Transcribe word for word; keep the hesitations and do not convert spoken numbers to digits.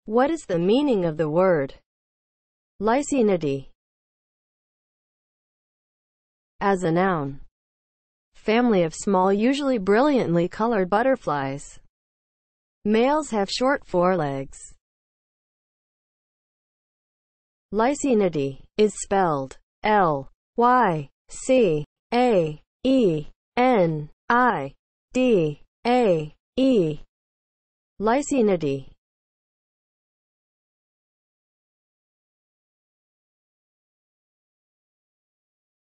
What is the meaning of the word LYCAENIDAE? As a noun, family of small, usually brilliantly colored butterflies. Males have short forelegs. LYCAENIDAE is spelled L Y C A E N I D A E. LYCAENIDAE